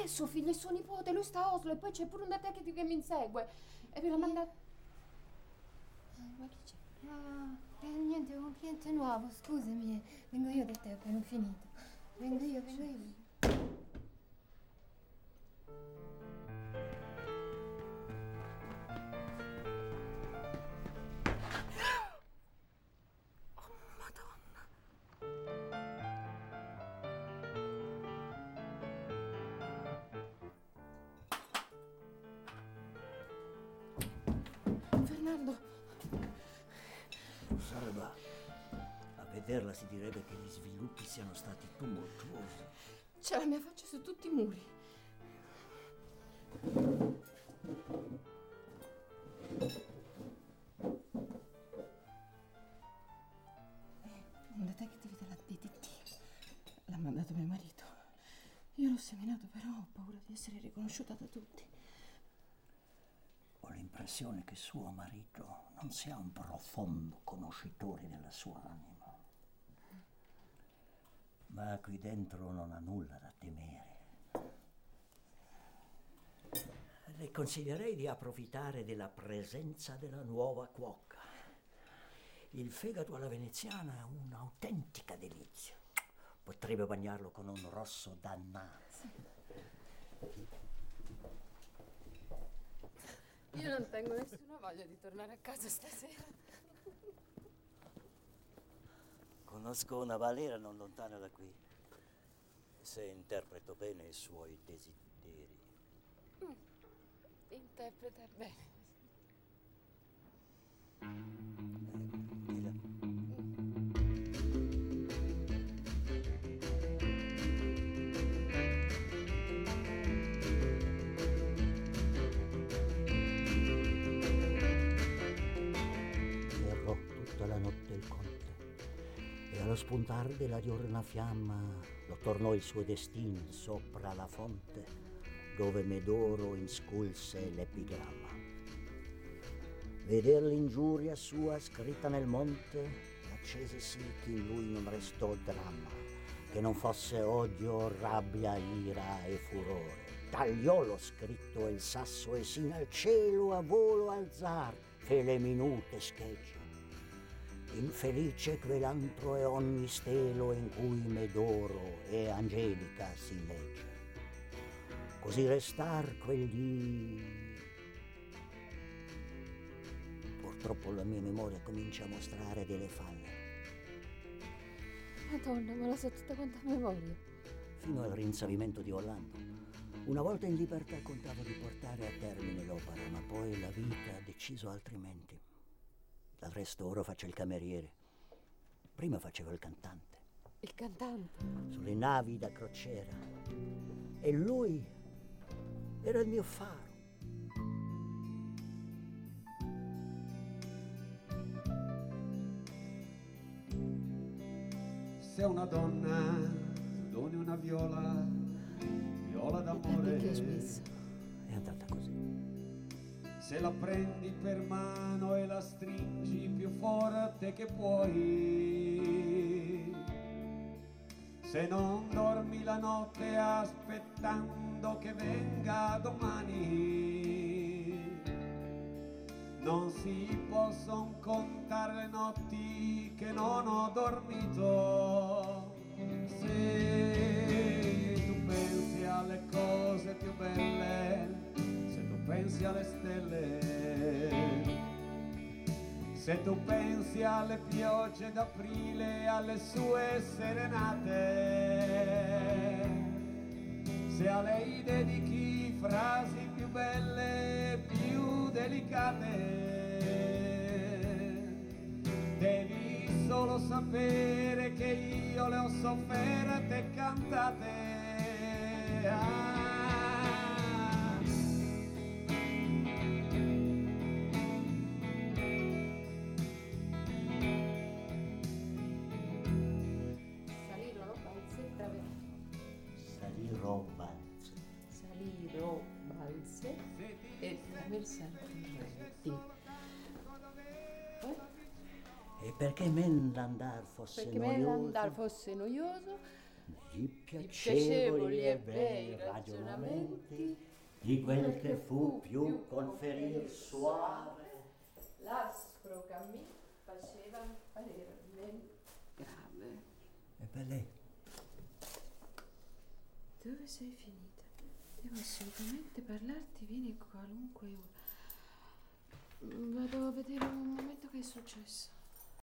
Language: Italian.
suo figlio e suo nipote, lui sta a Oslo e poi c'è pure un detective che mi insegue. E ve l'ha mandato... Ma chi c'è? Niente, un cliente nuovo, scusami. Vengo io da te, ho appena finito. Vengo io. Fernando! Salva, a vederla si direbbe che gli sviluppi siano stati tumultuosi. C'è la mia faccia su tutti i muri. Un detective della DTT l'ha mandato mio marito. Io l'ho seminato, però ho paura di essere riconosciuta da tutti. Ho l'impressione che suo marito non sia un profondo conoscitore della sua anima. Ma qui dentro non ha nulla da temere. Le consiglierei di approfittare della presenza della nuova cuoca. Il fegato alla veneziana è un'autentica delizia. Potrebbe bagnarlo con un rosso dannato. Sì. Io non tengo nessuna voglia di tornare a casa stasera. Conosco una balera non lontana da qui. Se interpreto bene i suoi desideri. Interpreta bene. Di là. Errò tutta la notte il conte e allo spuntar della diurna fiamma lo tornò il suo destin sopra la fonte dove Medoro insculse l'epigramma. Veder l'ingiuria sua scritta nel monte accese sì che in lui non restò dramma, che non fosse odio, rabbia, ira e furore. Tagliò lo scritto e il sasso e sin al cielo a volo alzar fe le minute schegge. Infelice quell'antro e ogni stelo in cui Medoro e Angelica si legge. Così restar quelli... Purtroppo la mia memoria comincia a mostrare delle falle. Madonna, me la so tutta quanta a memoria. Fino al rinsavimento di Orlando. Una volta in libertà contavo di portare a termine l'opera, ma poi la vita ha deciso altrimenti. Del resto ora faccio il cameriere. Prima facevo il cantante. Il cantante? Sulle navi da crociera. E lui era il mio faro. Se una donna doni una viola, viola d'amore. Perché hai smesso? È andata così. Se la prendi per mano e la stringi più forte che puoi, se non dormi la notte aspettando che venga domani, non si possono contare le notti che non ho dormito. Se tu pensi alle cose più belle, pensi alle stelle, se tu pensi alle piogge d'aprile, alle sue serenate, se a lei dedichi frasi più belle, più delicate, devi solo sapere che io le ho sofferte e cantate. Salirò valse e traversare torrenti. E perché me l'andar fosse Perché noioso? me l'andar fosse noioso, Di piacevoli e bei ragionamenti, di quel che fu più conferir suave, l'aspro cammino faceva parere men grave. E per lei? Dove sei finita? Devo assolutamente parlarti, vieni qualunque ora. Vado a vedere un momento che è successo.